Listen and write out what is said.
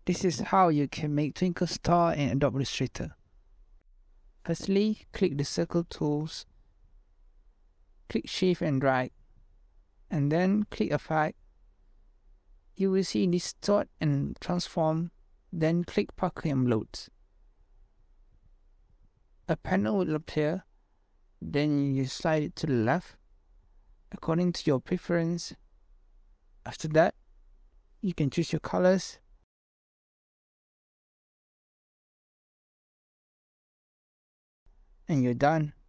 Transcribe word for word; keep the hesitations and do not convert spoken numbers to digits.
This is how you can make Twinkle Star in Adobe Illustrator. Firstly, click the circle tools, click Shift and drag, and then click Effect. You will see Distort and Transform, then click Parquet and Bloat. A panel will appear, then you slide it to the left, according to your preference. After that, you can choose your colors, and you're done.